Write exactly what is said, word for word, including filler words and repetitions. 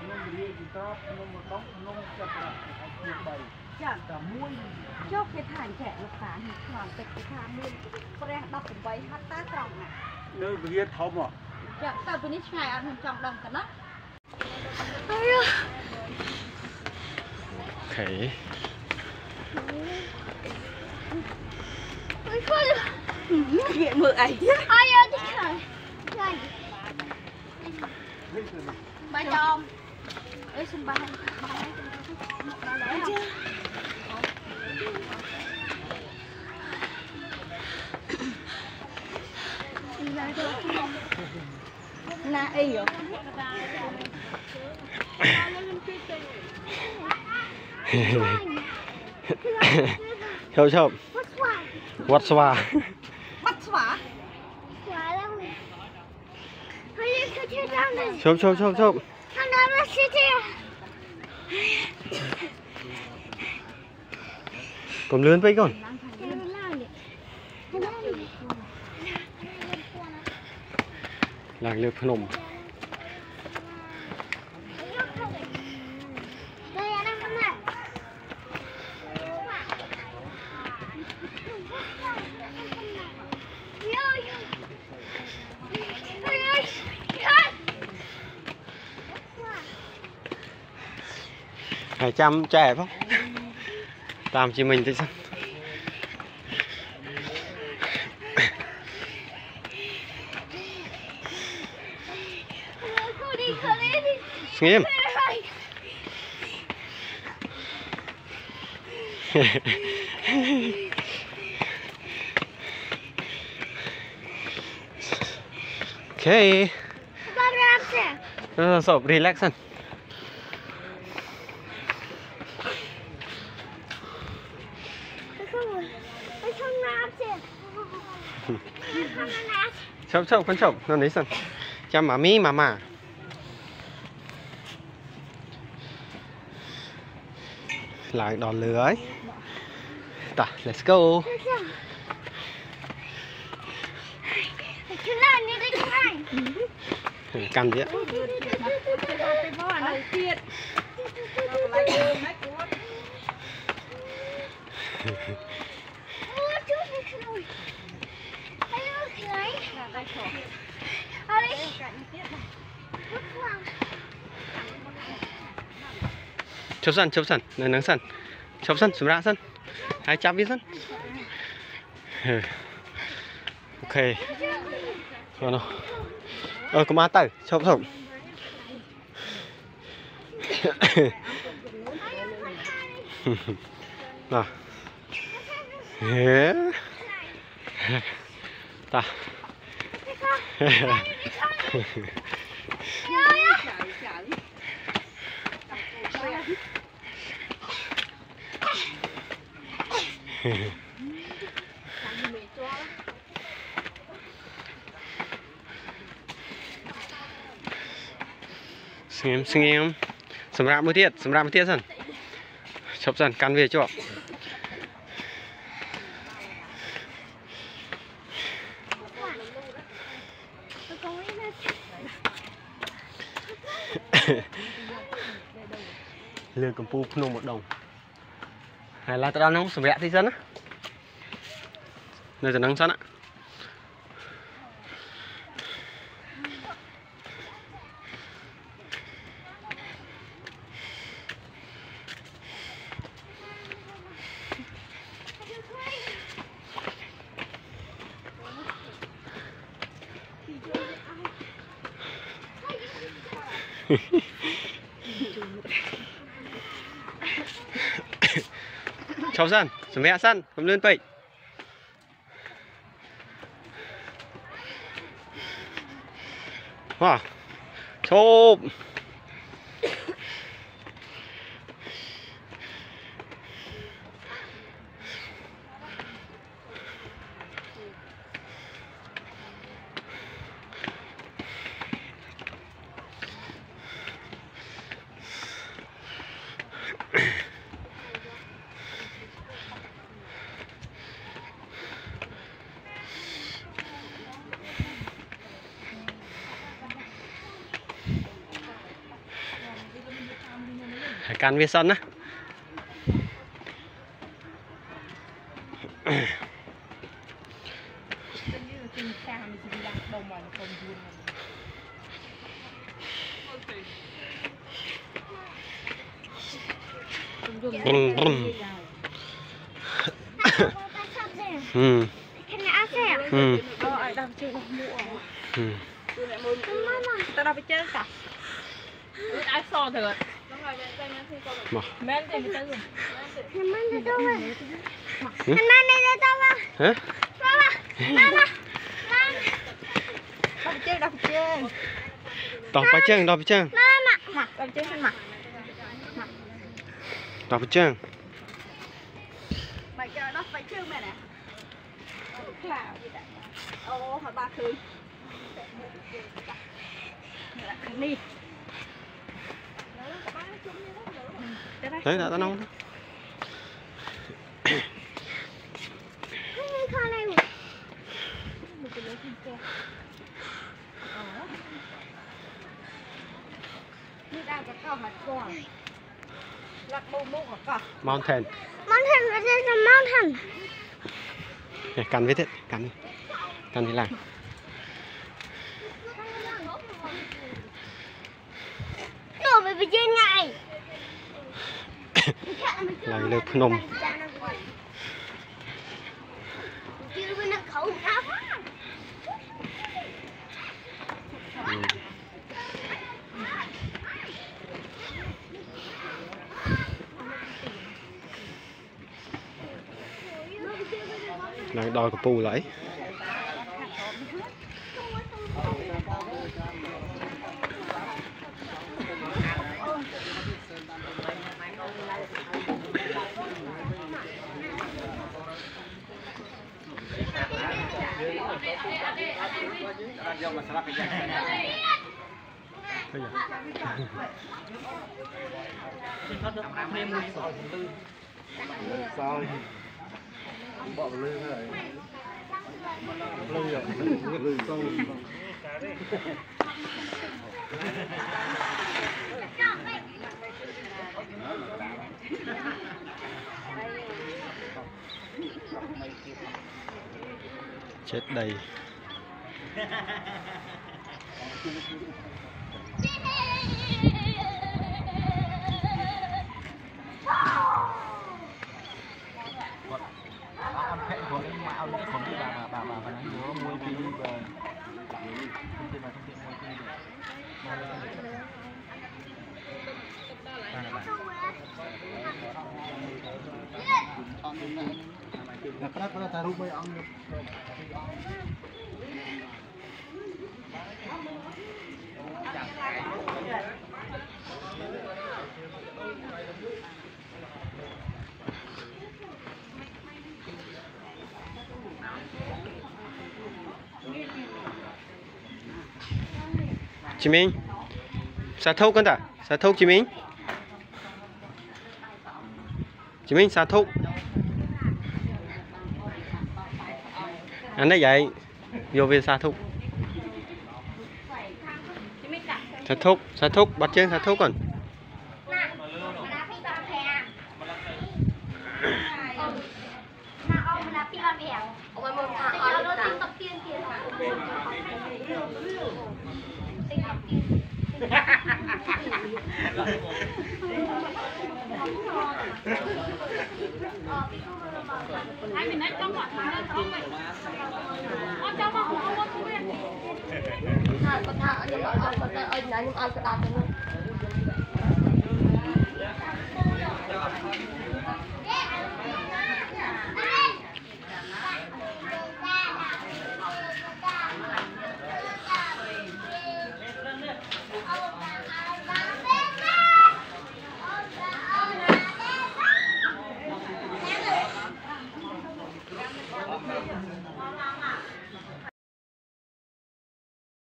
chốt cái thằng trẻ lục phá thì khoảng tịch cái thằng luôn có đang đọc cùng bấy hát tá trọng nè nơi bây thông à dạ tao bên này ăn hơn trọng đồng cả đó okay nghiện mưa ấy ai ơi đi khởi ba chồng ấy xin ba na y rồi chụp chụp quạt xòa bắt xóa chụp chụp chụp chụp còn lươn với con làng lược phnom hai trăm trẻ không làm chỉ mình thì sao nghiêm ok uh, so relax on chậm chậm con chậm nó đấy sân chăm mà mi mà mà lại đòn lưới ta let's go cầm gì ạ chụp sân chụp sân này nắng sân chụp sân xuống ra sân hai chắp viết sân ok rồi nó ờ có má tay chụp chụp nào ta xinh em xinh em sầm rạp mới tiết sầm rạp mới tiết dần chụp dần căn về cho lừa cầm pu nông một đồng hay là tao nông sầm rạp thì dân á nơi giờ nắng sẵn á chào sân sầm mẹ sân cầm lên tịnh wow chụp can vi sân á brum brum ừ ừ ừ ta đâu phải chơi cả ai so được mà men thì mình chơi rồi hả đâu phải chơi đâu phải chơi đọc bài chương đọc bài chương mặt đâu chơi trên mặt đọc bài chương mày chơi đó phải chơi mày nè ô hồi ba khứ đi đấy đã tao nông mountain Mountain, what is a mountain? nè cắn với thế cắn cắn thì làm Nó bị bị trên ngay. lại được nôm Chưa bên nó khẩu tháp. lại đòi của pù lại sao bỏ lư này lư à lư sâu chết đầy Nah, pernah taruh bayi angin. Chí Minh xả thốc con ta xả thốc Chí Minh Chí Minh xả thốc anh nói vậy vô về xả thốc xả thốc xả thốc bắt chân xả thốc còn ai mình nói trong mặt thằng không vậy con trong mặt không có thú vị Con thợ đi, con thợ ơi, nói nhưng ăn cái đạp